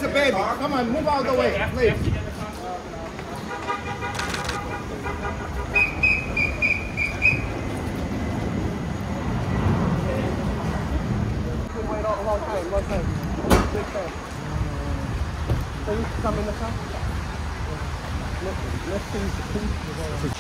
a baby. Come on, move out of the way, please. Wait a long time. Big time. So you come in the car? Let's see.